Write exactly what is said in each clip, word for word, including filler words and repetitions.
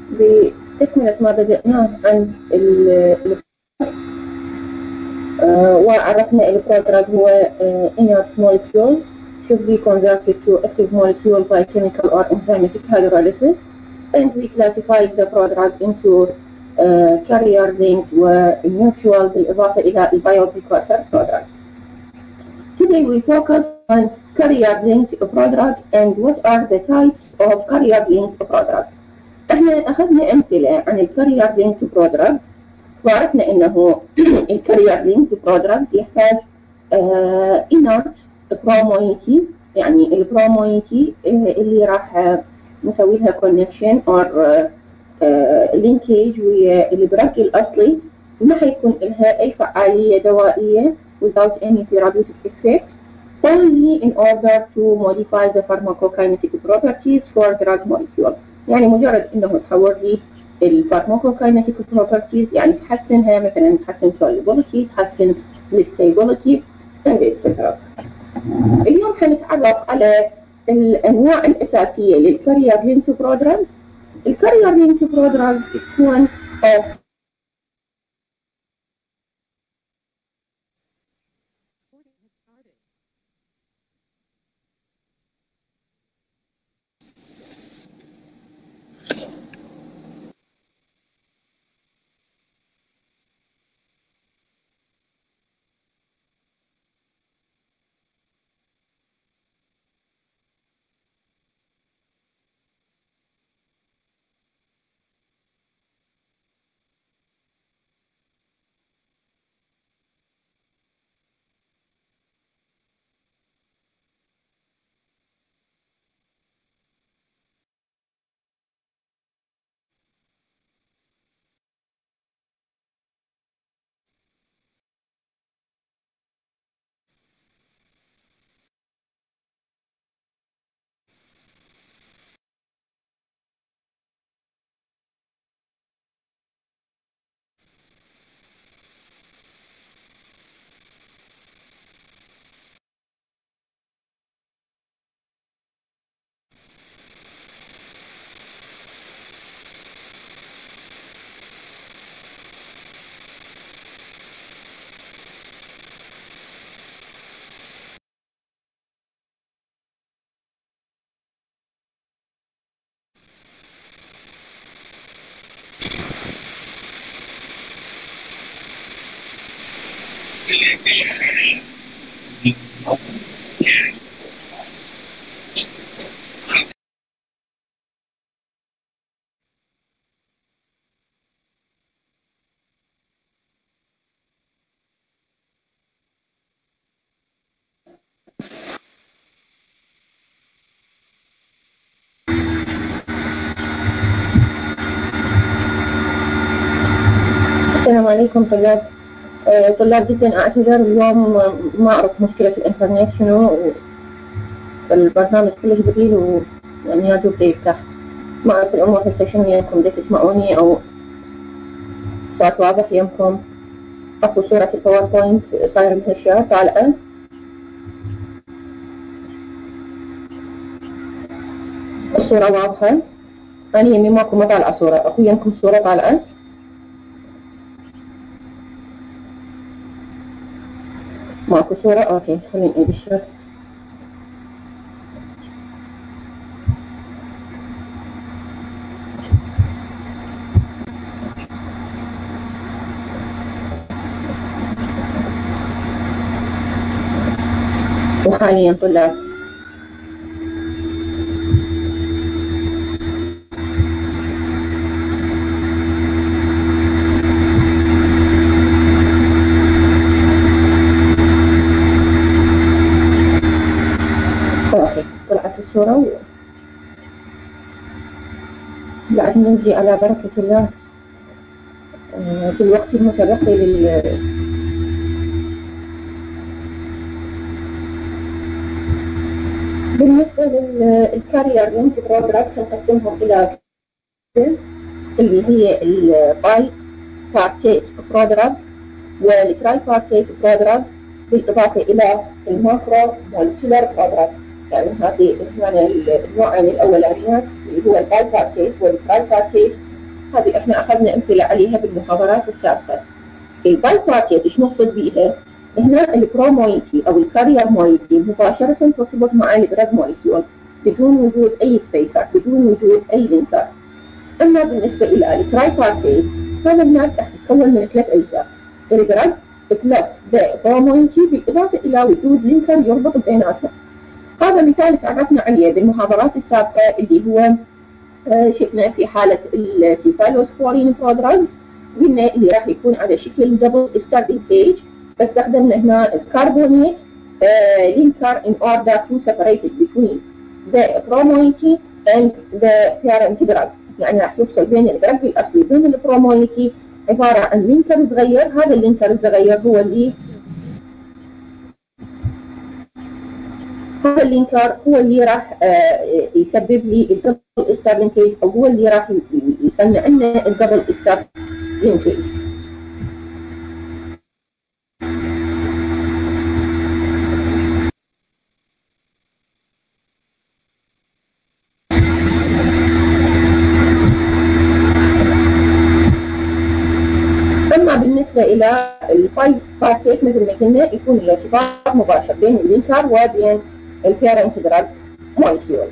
بتكملة ما بدأناه عن ال آه وعرفنا البرودراج هو آه inert molecule should be converted to active molecule by chemical or enzymatic hydrolysis, and we classified the prodrug into uh, carrier linked وmutual بالإضافة إلى البioprecursor prodrug. Today we focus on carrier linked prodrug and what are the types of carrier linked prodrug. احنا أخذنا أمثلة عن الكارير لينك برودراج، وعرفنا إنه الكارير لينك برودراج يحتاج inert promoiety، يعني البرومويتي اللي راح نسوي لها connection or linkage ويا الدرج الأصلي، ما حيكون لها أي فعالية دوائية without any therapeutic effect، only in order to modify the pharmacokinetic properties for drug molecule. يعني مجرد انه تحول لي الفارماكوكاينيتيك بروبرتيز، يعني تحسنها، مثلا تحسن solubility، تحسن stability and et cetera. اليوم حنتعرف على الانواع الاساسيه للكارير لينك برودراج. الكارير لينك برودراج تكون السلام عليكم طلاب. آه، طلاب جدا اعتذر اليوم، ما اعرف مشكلة الانترنت شنو، البرنامج كله بديل ويعني يا دوب يفتح، ما اعرف الامور هسه شنو يمكم بدك تسمعوني او صوت واضح يمكم. اكو صورة الباوربوينت صاير مهشة طالعة. الصورة واضحة، انا يمي ماكو ما طالعة صورة، اكو يمكم صورة طالعة؟ ماكو صورة؟ اوكي خليني اعيد الشرح. وحاليا طلاب اوكي طلعت الصورة و... بعد نجي على بركة الله في الوقت المتبقي لل بالنسبة للكارير لينك برودراج نقسمهم إلى اللي هي الباي بارتيت برودراج والتراي بارتيت برودراج، بالإضافة إلى الماكرو مولكيولر برودراج. يعني هذه يعني النوعين الأولانيات اللي هو الباي بارتيت والتراي بارتيت هذه احنا اخذنا امثله عليها بالمحاضرات السابقه. الباي بارتيت ايش نقصد بيها؟ هنا البرو مويتي او الكارير مويتي مباشره ترتبط مع الدراج موليكيول بدون وجود اي سبيكر، بدون وجود اي لينكر. اما بالنسبه الى التراي بارتيت هذا الناس راح تتكون من ثلاث اجزاء، الدراج بلس برو مويتي بالاضافه الى وجود لينكر يربط بيناتهم. هذا مثال تعرفنا عليه بالمحاضرات السابقه اللي هو آه شفنا في حاله السيفالوسبورين برودراج، قلنا اللي راح يكون على شكل دبل ستارتنج ستيج، فاستخدمنا هنا الكربونيت لينكر in order to separate it between the promoiety and the parent drug. يعني راح يفصل بين الدرج الاصلي بين البرومويتي عباره عن لينكر صغير، هذا اللينكر الصغير هو اللي هذا اللينكر هو اللي راح آه يسبب لي الدبل ستارتنج او هو اللي راح يصنع لنا الدبل ستارتنج. اما بالنسبه الى الفايف بارتيت مثل ما قلنا يكون الارتباط مباشر بين اللينكر وبين البيرنت دراج موليكيول.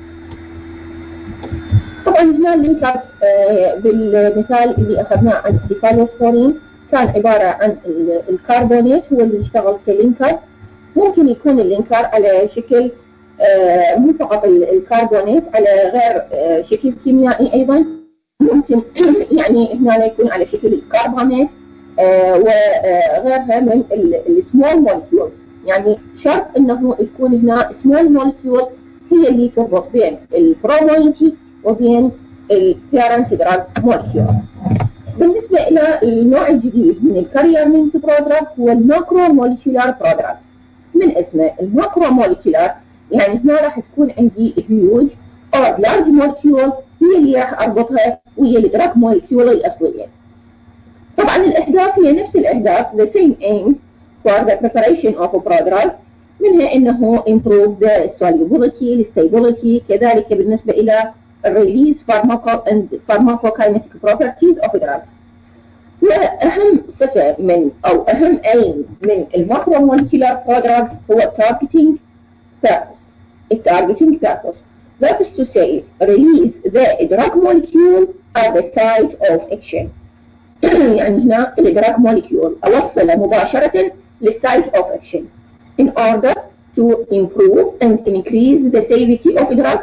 طبعا هنا اللينكر آه بالمثال اللي اخذناه عن السيفالوسبورين كان عباره عن الكربونات هو اللي يشتغل كلينكر. ممكن يكون اللينكر على شكل آه مو فقط الكربونات، على غير آه شكل كيميائي ايضا، ممكن يعني هنا يكون على شكل الكربونات آه وغيرها من السمول مولكيول. يعني شرط انه يكون هنا سمول مولكيول هي اللي تربط بين البرومويتي وبين البيرنت دراج مولكيول. بالنسبه الى النوع الجديد من الكارير لينك برودراج هو الماكرو مولكيولار برودراج. من اسمه الماكرو مولكيولار يعني هنا راح تكون عندي هيوج او لارج مولكيول هي اللي راح اربطها وهي الدراج مولكيول الاصليه. طبعا الاهداف هي نفس الاهداف the same aim for the preparation of a prodrug، منها انه improve the solubility, stability، كذلك بالنسبه الى release pharmaco and pharmacokinetic properties of a drug. واهم صفه من او اهم aim من الماكرو مولكيولار برودراج هو targeting purpose. التارجتنج purpose. That is to say, release the drug molecule at the site of action. يعني هنا الدراج موليكيول اوصله مباشره للسايت اوف اكشن in order to improve and increase the safety of the drug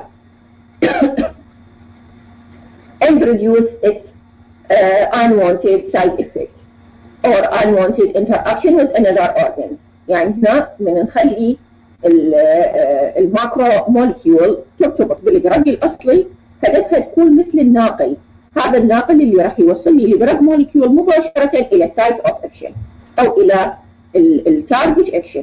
and reduce its uh, unwanted side effects or unwanted interaction with another organ. يعني هنا من نخلي الماكرو موليكيول ترتبط بالدراج الاصلي، هدفها تكون مثل الناقل. هذا الناقل اللي راح يوصل لي الدراج موليكيول مباشره الى السايت اوف اكشن او الى التارجت اكشن.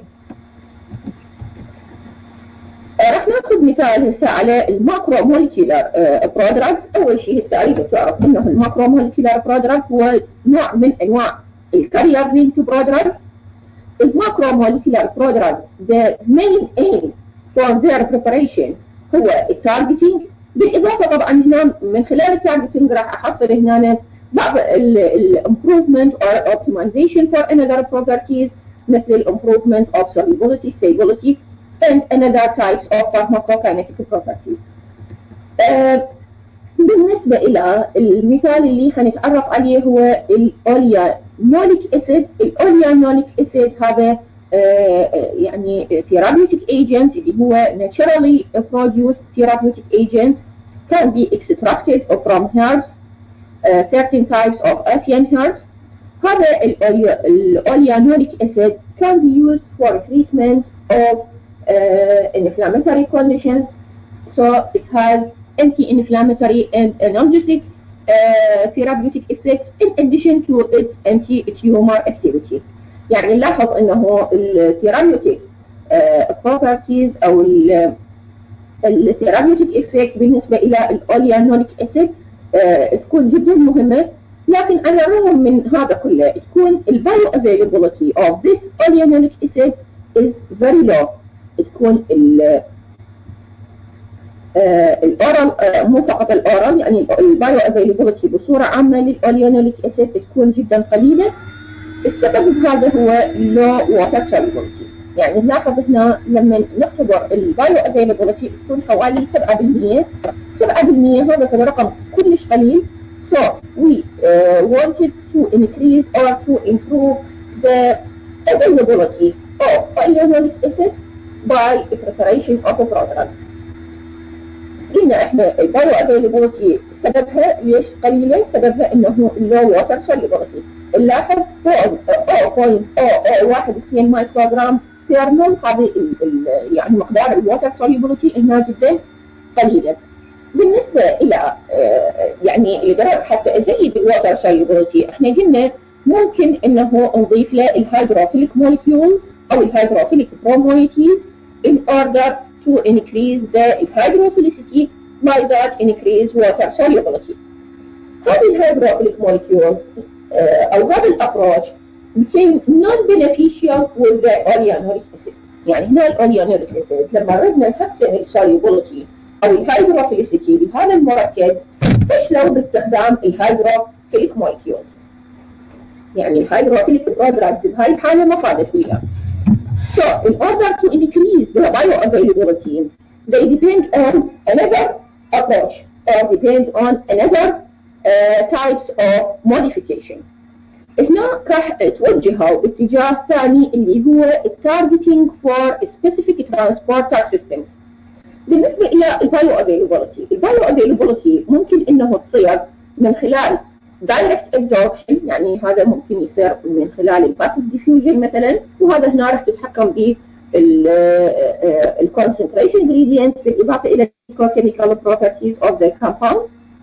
راح ناخذ مثال هسه على الماكرو موليكيولار برودراج. اول شيء هسه اريد تعرف انه الماكرو موليكيولار برودراج هو نوع من انواع الكارير لينك برودراج. الماكرو موليكيولار برودراج the main aim for their preparation هو التارجتنج. بالاضافه طبعا هنا من خلال التارجتنج راح احصل هنا بعض الامبروفمنت or optimization for another properties مثل improvement of solubility, stability and another types of pharmacokinetic properties. آه بالنسبه الى المثال اللي حنتعرف عليه هو الاوليانوليك اسيد. الاوليانوليك اسيد هذا آه يعني therapeutic agent اللي هو naturally produced therapeutic agent can be extracted from herbs, uh, certain types of Asian herbs. هذا الاوليانوليك اسيد can be used for treatment of uh, inflammatory conditions, so it has anti-inflammatory and analgesic uh, therapeutic effects in addition to its anti-tumor activity. يعني نلاحظ انه الثيرابيوتيك بروبرتيز او الثيرابيوتيك افكت بالنسبه الى الاوليانوليك اسيد تكون جدا مهمه، لكن على الرغم من هذا كله تكون البايو افيلابيلتي اوف ذيس اوليانوليك اسيد از فيري لو. تكون الاورال، مو فقط الاورال، يعني البايو افيلابيلتي بصوره عامه للاوليانوليك اسيد تكون جدا قليله. السبب هذا هو لو واتر سوليبيلتي. يعني نلاحظ هنا لما نختبر البايو افيلابيلتي تكون حوالي سبعة بالمئة. سبعة بالمئة هذا رقم كلش قليل. So we uh, wanted to increase or to improve the availability of polyolonic acid by the preparation of a product. قلنا احنا البايو افيلابيلتي سببها ليش قليله؟ سببها انه اللو واتر سوليبيلتي. نلاحظ صفر فاصلة واحد اثنين مايكروغرام بير مول، هذه يعني مقدار الواتر سوليبيلتي هنا جدا قليله. بالنسبه الى يعني الجرام حتى ازيد الواتر سوليبيلتي، احنا قلنا ممكن انه نضيف له الهيدروفيليك مولكيول او الهيدروفيليك برومويتيز in order to increase the hydrophilicity, by that increase water solubility. هذه الهيدروفيليك مولكيول او هذا الابروش became non-beneficial with the oleanolic acid. يعني هنا الاوليانوليك acid لما ردنا نحسن السوليبيلتي او الهيدروفيليسيتي لهذا المركب فشلوا باستخدام الهيدروفيليك مولكيول. يعني الهيدروفيليك برودراكت بهاي الحاله ما فادت وياه. So in order to increase the bioavailability, they depend on another approach or depend on another uh, types of modification. هنا راح توجهوا باتجاه ثاني اللي هو التارجتينج فور specific transporter systems. بالنسبة إلى البايو افيلابيلتي، البايو افيلابيلتي ممكن إنه تصير من خلال direct absorption، يعني هذا ممكن يصير من خلال الباسيف ديفيوجن مثلا، وهذا هنا راح تتحكم به الكونسنتريشن ingredients بالإضافة إلى الكيميكال properties of the compound.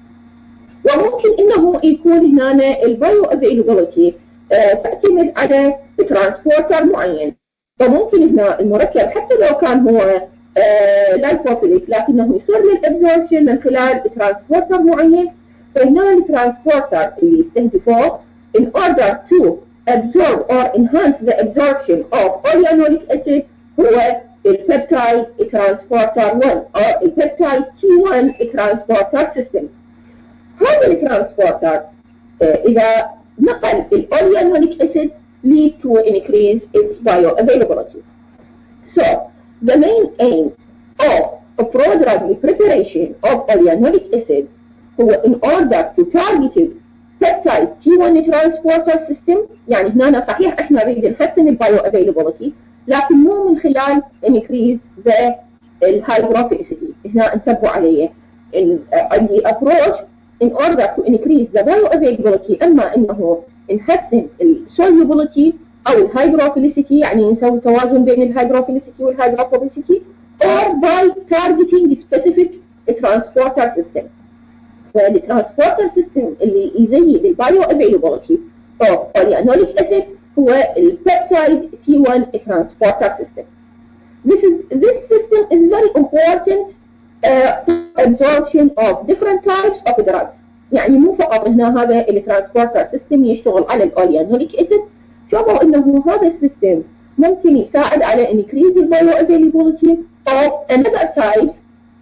وممكن إنه يكون هنا البايو افيلابيلتي تعتمد على ترانسبورتر معين. فممكن هنا المركب حتى لو كان هو لايبوفيليك لكنه يصير للابزوربشن من خلال ترانسبورتر معين. فهنا الترانسبورتر اللي يستهدفوه in order to absorb or enhance the absorption of oleanolic acid هو البيبتايد ترانسبورتر واحد أو البيبتايد تي واحد ترانسبورتر سيستم. هذا الترانسبورتر إذا نقل oleanolic acid lead to increase its bioavailability. So the main aim of a prodrug preparation of oleanolic acid هو in order to target peptide تي واحد transporter system. يعني هنا صحيح احنا نريد نحسن البايو افيلابيلتي لكن مو من خلال increase the hydrophilicity. هنا انتبهوا عليه the approach in order to increase the bioavailability، اما انه نحسن solubility او الهيدروفيليسيتي، يعني نسوي توازن بين الهيدروفيليسيتي والهيدروفوبيسيتي or by targeting specific transporter system. فالترانسبورتر سيستم اللي يزيد البايو افيلابيلتي of oleanolic acid هو البيبتايد تي واحد transporter system. This is this system is very important uh, for absorption of different types of drugs. يعني مو فقط هنا هذا الترانسبورتر سيستم يشتغل على الاوليانوليك acid، شوفوا انه هذا السيستم ممكن يساعد على increase the bioavailability of another type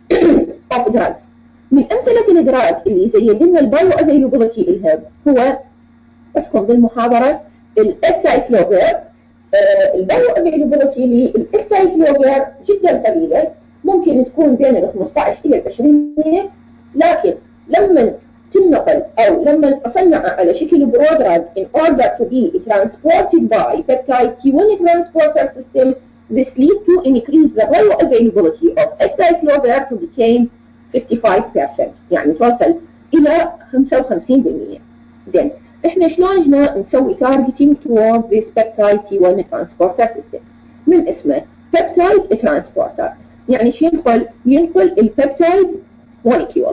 of drugs. من أمثلة الدراج اللي يزيد لنا البايو افيلابيلتي الهب هو اسكم بالمحاضرة الاكسايكلوفير. البايو افيلابيلتي للاكسايكلوفير جدا قليلة، ممكن تكون بين ال خمسطعش إلى عشرين بالمئة، لكن لما تنقل أو لما أصنع على شكل برودراج in order to be transported by peptide تي واحد transporter system, this leads to increase the bioavailability of acyclovir to become fifty-five percent، يعني توصل إلى خمسة وخمسين بالمئة. then إحنا شلون هنا نسوي targeting towards this peptide تي واحد transporter system؟ من اسمه peptide transporter، يعني شو ينقل؟ ينقل البيبتايد molecule.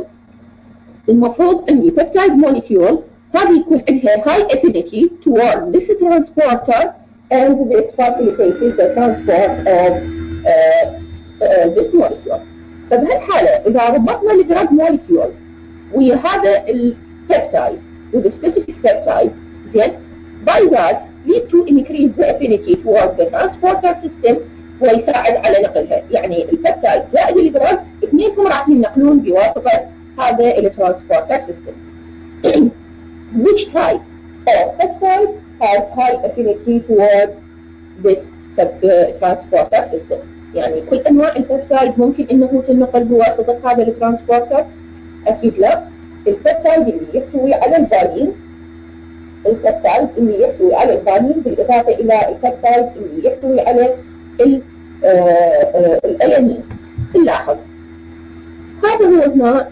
المفروض أن البيبتايد molecule هذه يكون عندها high affinity toward this transporter and this facilitates the transport of uh, uh, this molecule. فبهالحالة إذا ربطنا الدراج مولكيول ويا هذا البيبتايد with a specific peptide, then by that lead to increase the affinity towards the transporter system ويساعد على نقلها، يعني البيبتايد زائد الدراج اثنينهم راح ينقلون بواسطة هذا الترانسبورتر سيستم. Which type of peptide has high affinity towards this transporter system؟ يعني كل انواع البيبتايد ممكن انه تنقل بواسطة هذا الترانسبورتر؟ اكيد لا. البيبتايد اللي يحتوي على الفالين، البيبتايد اللي يحتوي على الفالين بالاضافة الى البيبتايد اللي يحتوي على الالانين. نلاحظ هذا هو هنا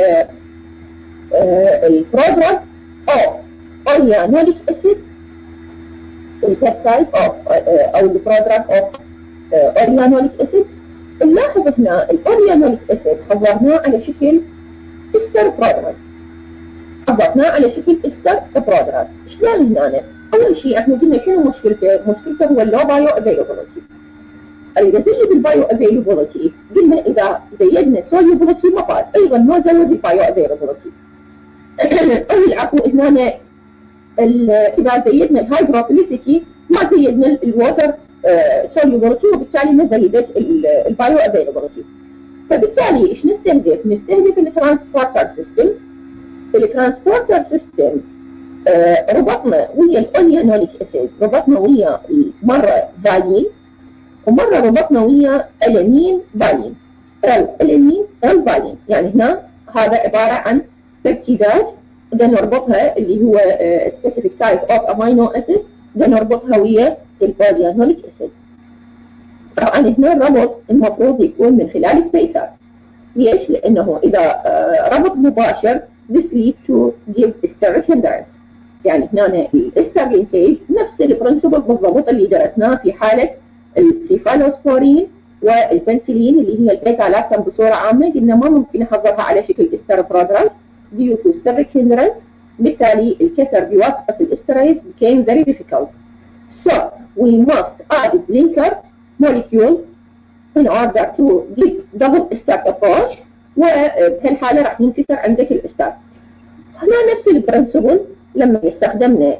البرودرج اوف اوريانوليك اسيد، البيبتايد اوف او البرودرج اوف اوريانوليك اسيد. نلاحظ هنا الاوريانوليك اسيد حضرناه على شكل استر برودرج، حضرناه على شكل استر برودرج. شلون هنا؟ اول شيء احنا قلنا شنو مشكلته؟ مشكلته هو اللو بايو افيلابيلتي. اذا زيد البايو افيلابيلتي قلنا اذا زيدنا سوليبيلتي ما فاز، ايضا ما زود البايو افيلابيلتي. او العفو هنا اذا زيدنا الهيدروفيليسيتي ما زيدنا الووتر سوليبيلتي، وبالتالي ما زيدت البايو افيلابيلتي. فبالتالي ايش نستهدف؟ نستهدف الترانسبورتر سيستم. الترانسبورتر سيستم آه ربطنا ويا الاوريانوليك اسيد، ربطنا ويا مره فالين ومره ربطنا ويا الانين فالين، او الانين او فالين. يعني هنا هذا عباره عن بيبتيدات بدنا نربطها اللي هو سبيسيفيك تايب اوف امينو اسيد، بدنا نربطها ويا الاوريانوليك اسيد. طبعا هنا الربط المفروض يكون من خلال سبيسر. ليش؟ لانه اذا آه ربط مباشر this leads to give ester hindrance. يعني هنا الاستر لينكيج نفس البرنسبل بالضبط اللي درسناه في حاله السيفالوسبورين والبنسلين اللي هي البيتا لاكتام بصوره عامه، قلنا ما ممكن احضرها على شكل استر برودرج due to steric hindrance، بالتالي الكسر بواسطه الاستريز became very difficult. So we must add linker molecule in order to give double ester approach، وبهالحاله راح ينكسر عندك الاستر. هنا نفس البرنسبل لما استخدمنا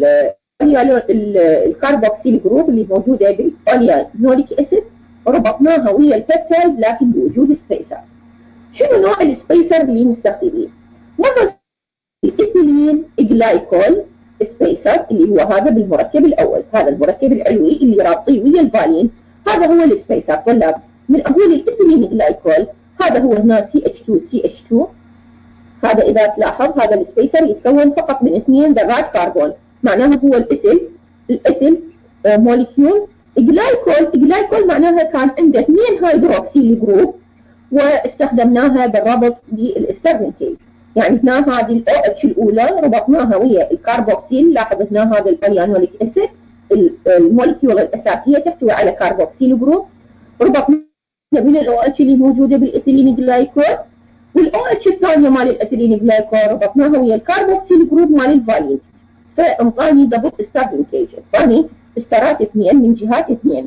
الكاربوكسيل جروب اللي موجوده بالاوريانوليك اسيد، ربطناها ويا البيبتايد لكن بوجود سبيسر. شنو نوع السبيسر اللي نستخدمه؟ مره الايثيلين جلايكول سبيسر اللي هو هذا بالمركب الاول، هذا المركب العلوي اللي رابطيه ويا الفالين، هذا هو السبيسر. طلاب من اقول الايثيلين جلايكول هذا هو هنا سي اتش تو سي اتش تو، هذا اذا تلاحظ هذا السبيسر يتكون فقط من اثنين ذرات كربون، معناها هو الايثيل الايثيل آه موليكيول. جلايكول جلايكول معناها كان عنده اثنين هيدروكسيل جروب واستخدمناها بالربط بالاسترلينكيج. يعني هنا هذه الاو اتش الاولى ربطناها ويا الكربوكسيل، لاحظ هنا هذا الأوريانوليك اسيد الموليكيول الاساسيه تحتوي على كربوكسيل جروب، ربطنا بين الاو اتش اللي موجوده بالايثيلين جلايكول، والاو اتش الثانيه مال الايثيلين جلايكول ربطناها ويا الكربوكسيل جروب مال الفالين، فانطاني ضبط الستارلينكيج، انطاني استرات اثنين من جهات اثنين.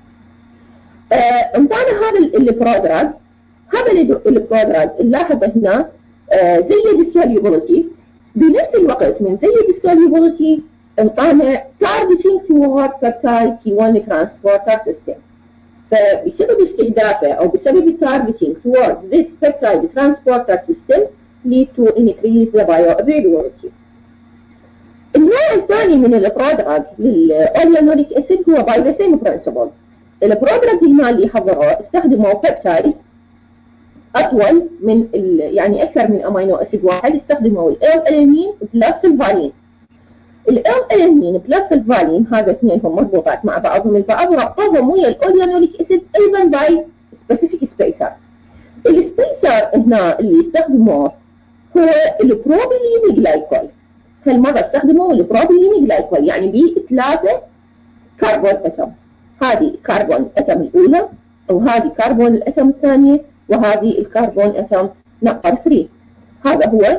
انطانا هذا البرودرج، هذا البرودرج نلاحظ هنا آه زيد السوليبيلتي، بنفس الوقت من زيد السوليبيلتي انطانا targeting toward peptide تي واحد transporter system. فبسبب استهدافه او بسبب التارجتنج toward this peptide transporter system lead to increase the bioavailability. النوع الثاني من البرودرج للاوريانوليك اسيد هو by the same principle. البرودرج هنا اللي حضروه استخدموا بيبتايد اطول من يعني اكثر من امينو اسيد واحد، استخدموا الالانين بلس الفالين. الالانين بلس الفالين هذا اثنينهم مربوطات مع بعضهم البعض، ربطوهم ويا الاوريانوليك اسيد ايضا باي سبيسيفيك سبيسر. السبيسر هنا اللي استخدموه هو البروبيلين جلايكول. هالمره استخدموا البروبيلين جلايكول يعني بثلاثه كربون اتم، هذه كربون اتم الاولى وهذه كربون الاتم الثانيه وهذه الكربون اتم نمبر ثلاثة. هذا هو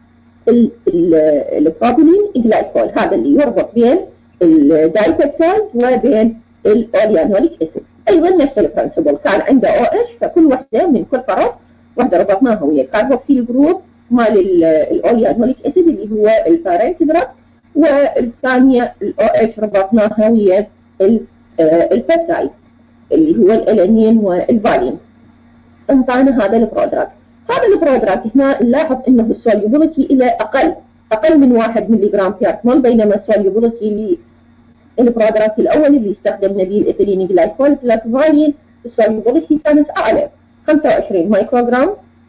البروبيلين جلايكول، هذا اللي يربط بين الدايبيبتايد وبين الاوريانوليك اسيد. ايضا نفس البرنسبل، كان عنده او اتش فكل وحده من كل طرف، وحده ربطناها ويا الكربوكسيل جروب مال الاوريانوليك اسيد اللي هو البارنت جروب، والثانيه الاو اتش ربطناها ويا البيبتايد. اللي هو الالانين والفالين. انطانا هذا البرودراج. هذا البرودراج هنا نلاحظ انه السوليبيليتي الى اقل اقل من واحد ملي جرام بيرت مول، بينما السوليبيليتي للبرودراج الاول اللي استخدمنا به الايثيلين جلايكول بلس فالين السوليبيليتي كانت اعلى خمسة وعشرين مايكروغرام.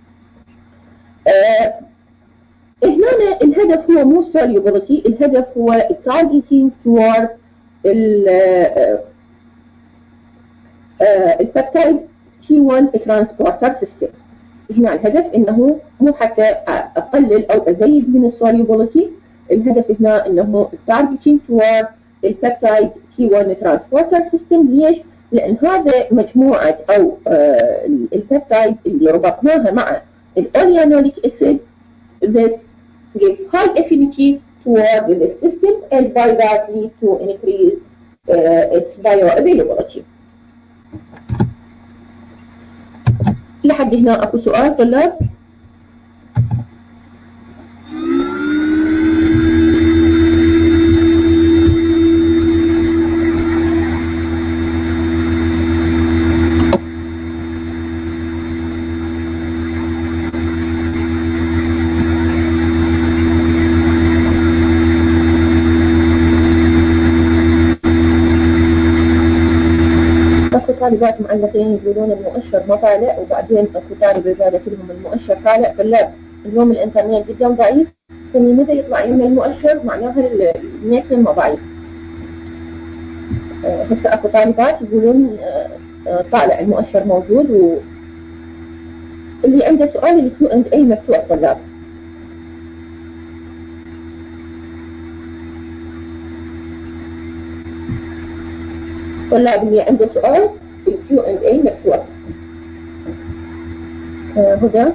آه هنا الهدف هو مو solubility، الهدف هو targeting toward البيبتايد تي واحد transporter system. هنا الهدف انه مو حتى اقلل او ازيد من السوليبيليتي، الهدف هنا انه targeting toward البيبتايد تي واحد transporter system. ليش؟ لان هذا مجموعه او البيبتايد اللي ربطناها مع الاوليانوليك اسيد that give high affinity toward the system and by that lead to increase uh, its bioavailability. لحد هنا اكو سؤال طلاب؟ طالبات معلقين يقولون المؤشر ما طالع، وبعدين اكو طالبه قالت لهم المؤشر طالع. طلاب اليوم الانترنت جدا ضعيف، فمن متى يطلع لنا المؤشر معناها النت ما ضعيف. هسه اكو طالبات يقولون طالع المؤشر موجود، و اللي عنده سؤال الكيو اند اي مفتوح. طلاب طلاب اللي عنده سؤال الكيو اند اي مفتوح. آه هدى.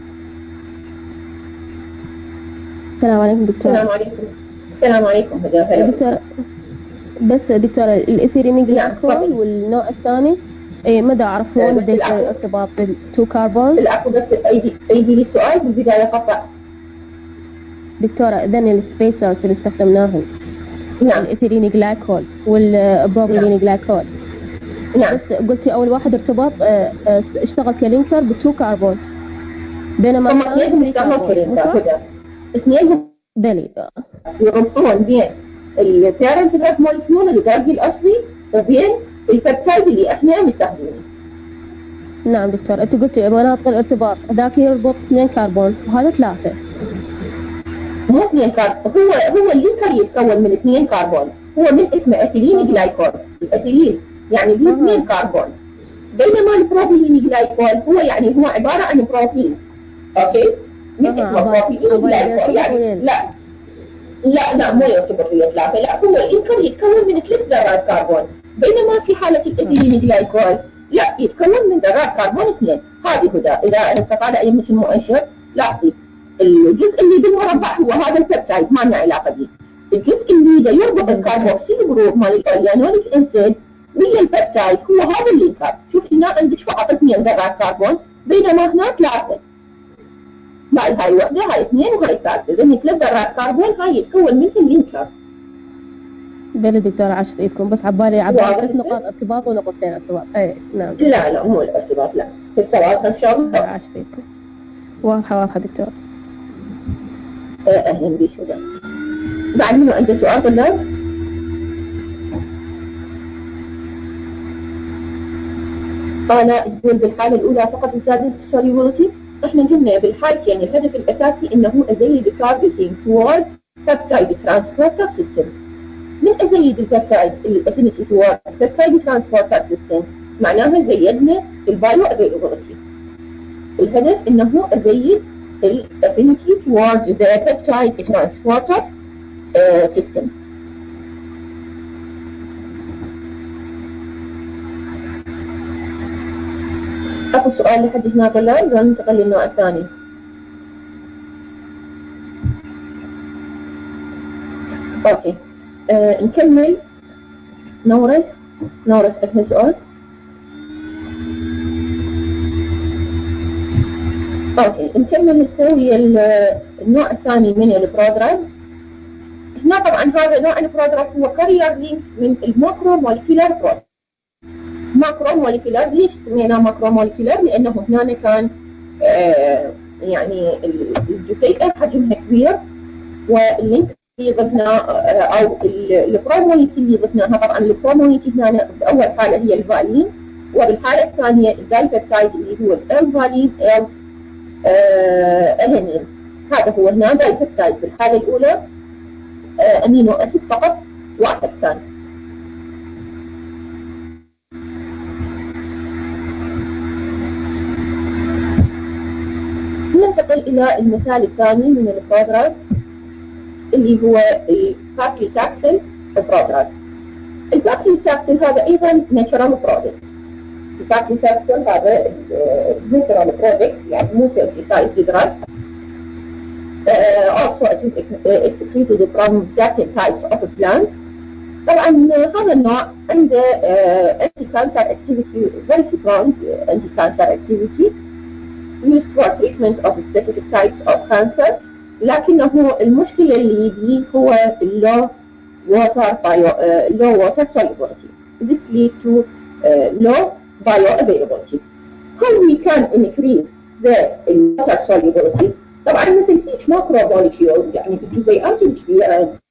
السلام عليكم دكتور. السلام عليكم. السلام عليكم هدى. هلا دكتور. بس دكتور الايثيلين جلايكول والنوع الثاني اي مدى اعرفون مدى الارتباط بالتو كاربون؟ العفو بس ايدي ايدي لي السؤال بالبدايه قطع. دكتورة اذن السبيسرز اللي استخدمناهم نعم الايثيلين جلايكول والبروبيلين نعم. جلايكول نعم. بس قلتي اول واحد ارتباط اشتغل كلينكر بالتو كاربون، بينما اثنينهم يشتغلون كلينكر كذا، اثنينهم بلي يربطون بين البيرنت جراف مولكيول الغازي الاصلي وبين البيبتايد اللي احنا مستخدمينه. نعم دكتور، انت قلتي مناطق الارتباط ذاك يربط اثنين كربون وهذا ثلاثه. مو اثنين كربون، هو هو اللينكر يتكون من اثنين كربون، هو من اسمه اثيلين جلايكول، الاثيلين يعني به اثنين كربون، بينما البروبيلين جلايكول هو يعني هو عباره عن بروتين. اوكي؟ من اسمه بروبيلين جلايكول يعني لا لا لا مو يرتبط ويا ثلاثه، لا هو اللينكر يتكون من ثلاث ذرات كربون، بينما في حاله الاثيلين جلايكول لا يتكون من ذرات كربون اثنين. هذه هدى اذا استطاع اي مثل مؤشر لاحظي الجزء اللي بالمربع هو هذا البيبتايد ما له علاقه به، الجزء اللي يربط الكربوكسيل جروب مال الاوليانوليك اسيد ويا البيبتايد هو هذا اللينكر. شوف هنا عندك فقط اثنين ذرات كربون بينما هنا ثلاثه. هاي هاي وحده هاي اثنين وهاي ثلاثه، اذا ثلاث ذرات كربون هاي يتكون منها اللينكر. بلى دكتورة عاشت ايدكم، بس عبالي عبالي ثلاث نقاط ارتباط ونقطتين ارتباط. اي نعم. لا لا مو الارتباط، لا في الثلاثه ان شاء الله. عاشت ايدكم. واضحه واضحه دكتور. اهلا بك هدى. بعد منو عنده سؤال طلاب؟ انا تقول بالحاله الاولى فقط زادت السوليبيليتي، احنا قلنا بالحالتين الهدف الاساسي انه ازيد التارجتنج توورد بيبتايد ترانسبورتر سيستم. من ازيد البيبتايد الافينيتي توورد بيبتايد ترانسبورتر سيستم معناها زيدنا البايو افيلابيلتي. الهدف انه ازيد الافينيتي توورد ذا بيبتايد ترانسبورتر سيستم. اكو سؤال لحد هنا طلاب وننتقل للنوع الثاني. اوكي آه، نكمل. نورس نورس عندنا سؤال. اوكي نكمل نسوي النوع الثاني من البرودراج. هنا طبعا هذا نوع البرودراج هو كارير لينك من الماكرو مولكيولار بروتين. ماكرو موليكولار. ليش سميناه ماكرو موليكولار؟ لأنه هنا كان آه يعني الجزيئة حجمها كبير، واللينك اللي ضفناه أو البروموليتي اللي ضفناها، طبعا البروموليتي هنا بأول حالة هي الفالين، وبالحالة الثانية الدايبيبتايد اللي هو الفالين أو ألانين. هذا هو هنا دايبيبتايد بالحالة الأولى أمينو أسيد فقط واحد ثاني. ننتقل إلى المثال الثاني من البرودراز اللي هو الباكليتاكسل برودراز. الباكليتاكسل هذا أيضا ناتشرال برودكت. الباكليتاكسل هذا ناتشرال برودكت يعني مو سيرتيفايد دراج. also it is excreted from certain types of plants. طبعا هذا النوع عنده anti cancer activity, very strong anti cancer activity used for treatment of specific types of cancer. لكنه المشكلة اللي يجي هو low water bio, uh, low water solubility. This leads to uh, low bioavailability. How we can increase the water solubility؟ طبعا مثل هيك ماكرو موليكيول يعني الجزيئات الكبيرة